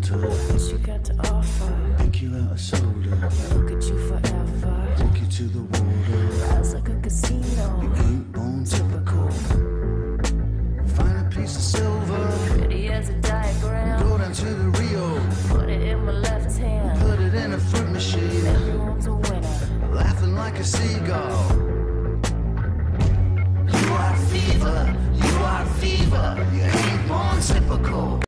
water. What you got to offer? Pick you out a soda. Look at you forever. Take you to the water. Rise like a casino. You ain't born typical. Find a piece of silver. Pretty as a diagram. Go down to the Rio. Put it in my left hand. Put it in a fruit machine. Everyone's a winner. Laughing like a seagull. You are fever. You are fever. You ain't born typical.